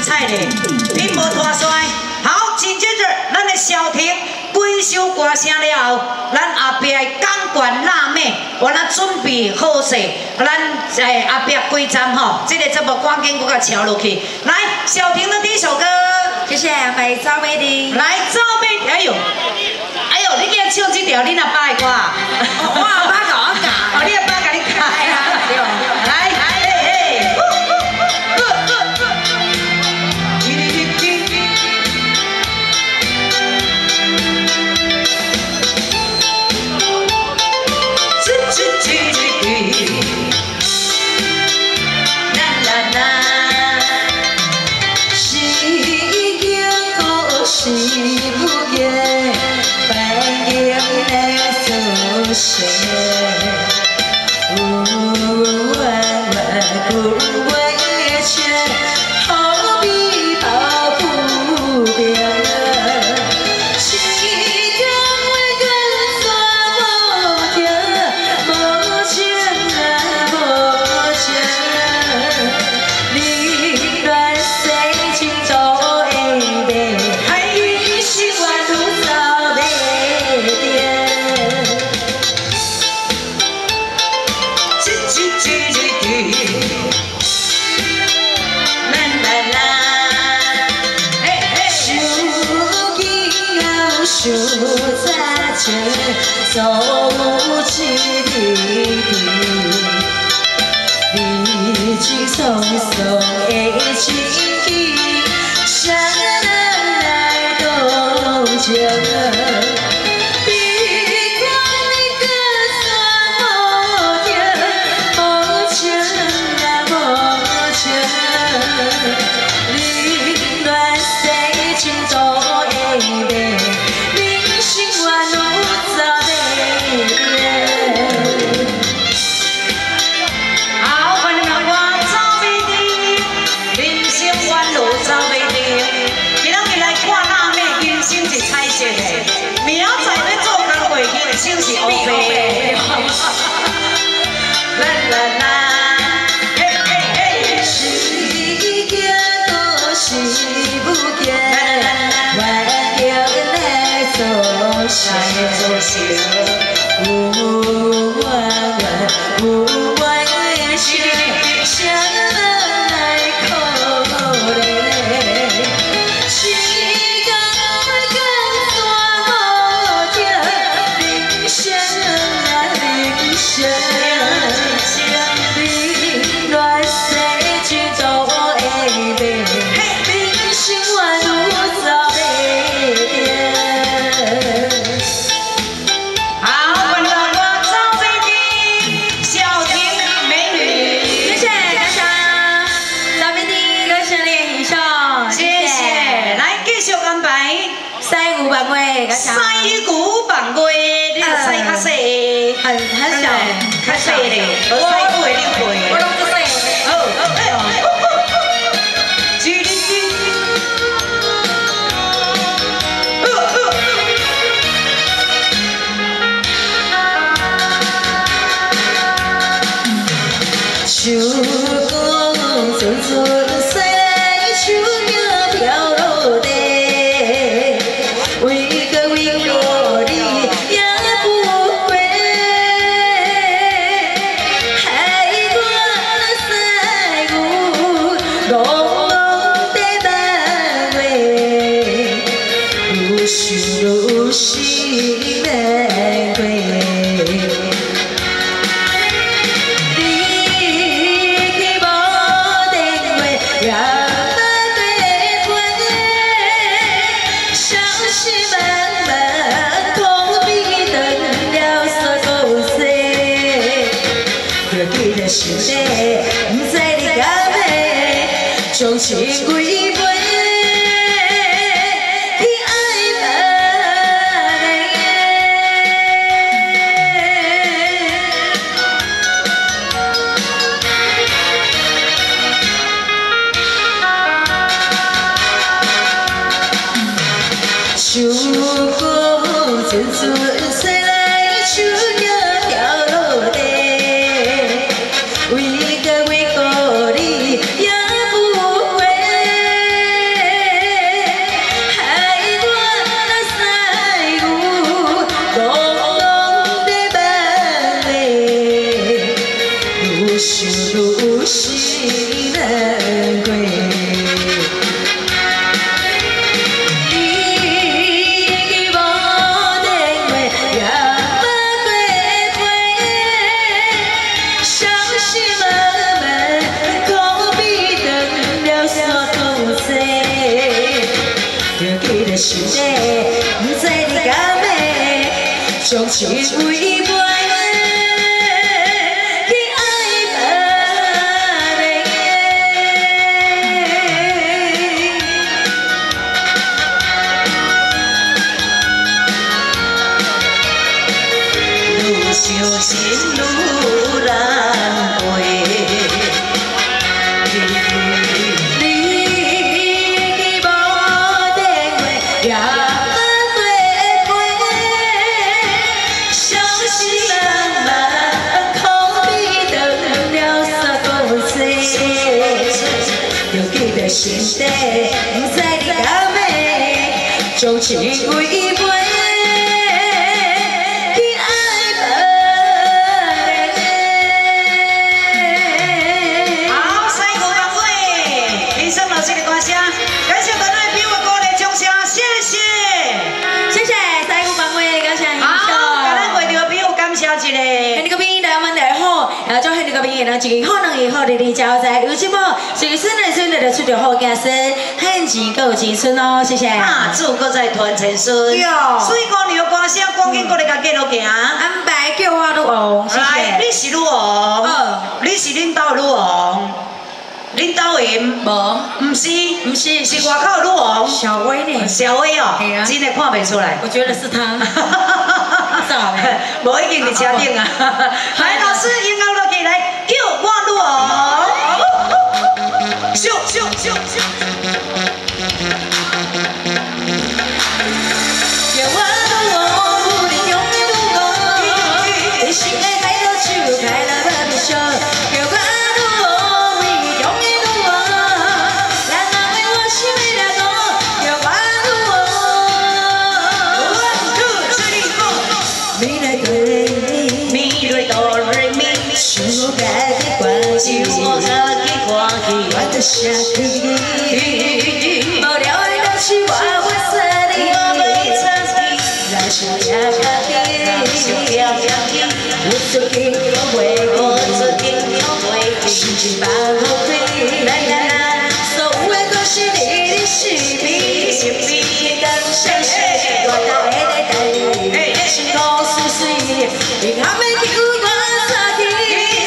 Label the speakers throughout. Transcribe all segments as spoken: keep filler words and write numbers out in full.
Speaker 1: 彩嘞，你无拖衰。好，紧接着咱的小婷几首歌声了后，咱后壁的钢管辣妹，我咱准备好势，咱诶后壁几站吼，这个节目赶紧搁甲敲落去。来，小婷的第一首歌，
Speaker 2: 谢谢，欢迎赵美玲。
Speaker 1: 来，赵美，哎呦，哎呦，你今日唱这条，你阿爸的歌啊？
Speaker 2: 我阿爸甲我教，
Speaker 1: 哦，你阿爸甲你教。
Speaker 2: 对
Speaker 1: 来，嘿嘿。
Speaker 2: 是不言，白眼来走谁？无万万不为钱，好比抱不平。心中为根山无停，无情啊无情，你乱世情做会白。 手在前，走不起的历经匆匆的情意，相能来动情。
Speaker 1: 明仔要做工过去，手是乌白。啦啦啦，嘿嘿嘿，是惊都是不惊，万要来做事做事，无万万无万的事，谁来可怜？ 西鼓棒月，你个西较细，
Speaker 2: 很很小，
Speaker 1: 较细嘞，无西鼓的你会。
Speaker 2: 我拢不细。
Speaker 1: 好，叽哩叽。秋风阵阵吹来，秋叶飘落地。 如是玫瑰，你去无电话，也不对陪，相思漫漫，空比断了所有世，着记着想你，不知你敢要将情归飞。 秋风阵阵吹来，秋叶飘落地。为个为个你也不回，
Speaker 2: 出是难过。你无电话也捌过陪，伤心慢慢可比断了山同西。着记得心底，不知你敢要将情为陪。 伤心愈难过，你无电话也捌过陪，伤心慢慢可比断了山高西。着记得心底，不知你敢要将情为陪。 啊，祝迄个朋友呢，一个好人也好，日日招财，有钱无？随孙来孙来就出着好家孙，汉钱够有钱孙哦，谢谢。
Speaker 1: 啊，祝搁在团成孙。哟，水姑娘歌声，赶紧过来甲记录行。
Speaker 2: 安排叫我女王，谢谢。
Speaker 1: 来，你是女王。哦。你是恁兜女王。恁兜赢？
Speaker 2: 无，
Speaker 1: 唔是，
Speaker 2: 唔是，
Speaker 1: 是外口女王。
Speaker 2: 小薇呢？
Speaker 1: 小薇哦，真的看袂出来。
Speaker 2: 我觉得是她。咋了？
Speaker 1: 无已经伫车顶啊。来，老师，音乐落起来，叫我女王。咻咻咻咻。
Speaker 2: 叫我女王，不离永远女王。你心爱开了手，开了把手，叫我女王，为永远女王。咱人为我心里那个，叫我女王。One two three four。米来哆来咪，
Speaker 1: 咪来哆来咪，
Speaker 2: 是我家的关系，
Speaker 1: 是我家的关系，
Speaker 2: 我的下去。无聊的东西我会擦你，
Speaker 1: 我会擦你，
Speaker 2: 让心也卡起，
Speaker 1: 让心也卡起，
Speaker 2: 我最近又会，
Speaker 1: 我最近又会，
Speaker 2: 心情放后退，
Speaker 1: 啦啦啦，
Speaker 2: 所有的都是你的视频，
Speaker 1: 是你的
Speaker 2: 相信我在在等你，心口碎碎，你还没听我擦起。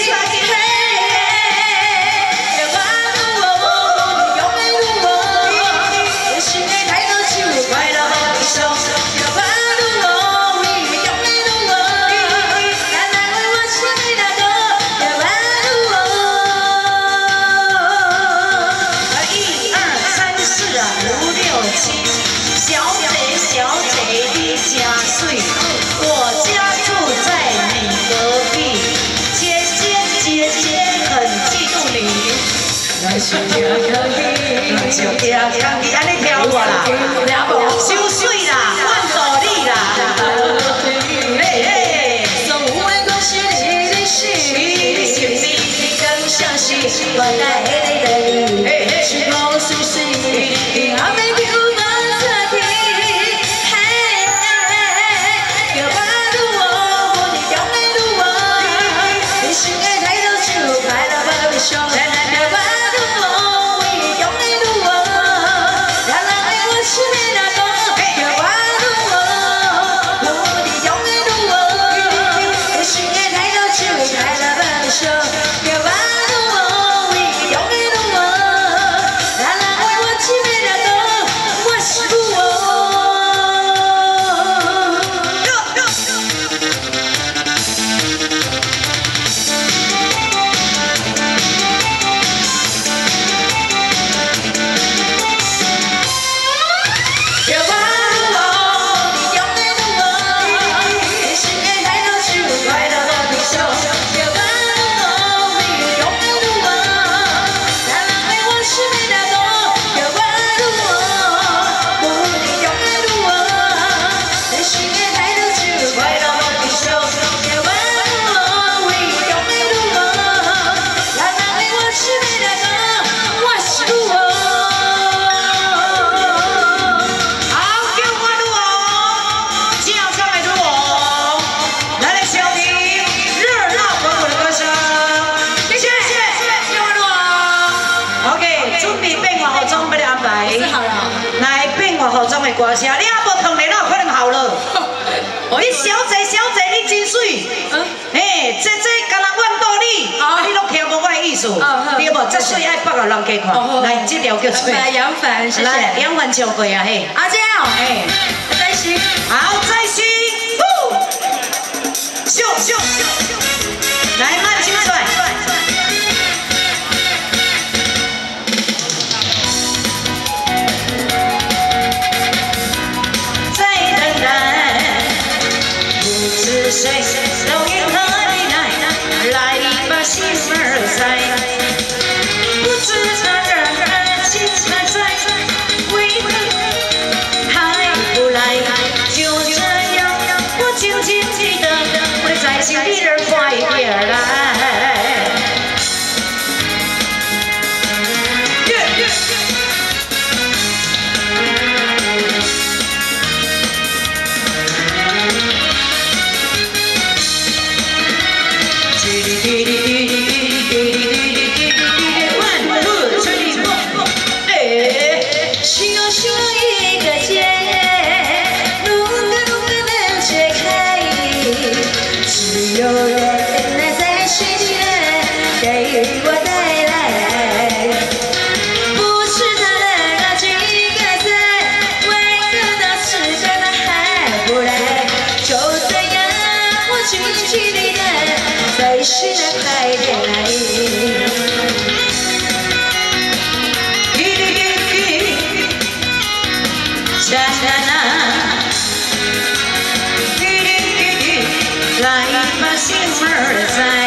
Speaker 2: 小家康熙，
Speaker 1: 小家康熙，安尼跳我啦，收水啦，换助你啦，嘿嘿，
Speaker 2: 所有的恭喜你的心，你更相信我在在等你，时光逝逝，你还没比我擦起，嘿，叫我女王，我的永远女王，你心爱抬头就快乐不悲伤。 让
Speaker 1: 的歌声，你还无唱咧，哪有可能好了？你小姐小姐，你真水，嘿，这这敢若怨到你，啊，你拢听无我的意思，对无？这水爱放互人家看，来，这条叫做
Speaker 2: 杨凡，谢谢。
Speaker 1: 来，杨凡唱过啊，嘿。
Speaker 2: 阿娇，哎，再续，
Speaker 1: 好，再续，秀秀秀，来，慢起来。 谁都迎合你来，来吧，心儿在，不知他人情还在，为何还不来？就这样，我静静地等，会在心里人快点来。在心的海底，啦啦啦，来吧，心儿在。